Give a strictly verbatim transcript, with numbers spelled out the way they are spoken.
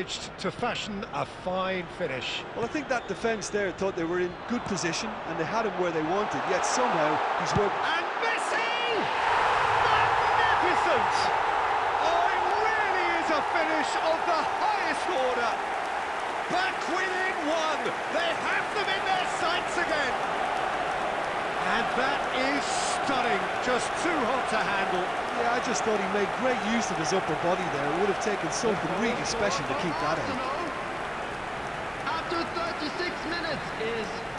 To fashion a fine finish. Well, I think that defence there thought they were in good position and they had him where they wanted, yet somehow he's worked. And Messi! Magnificent! Oh, it really is a finish of the highest order. Back within one. They have them in their sights again. And that is stunning. Just too hot to handle. Yeah, I just thought he made great use of his upper body there. It would have taken something really special to keep that in. After thirty-six minutes is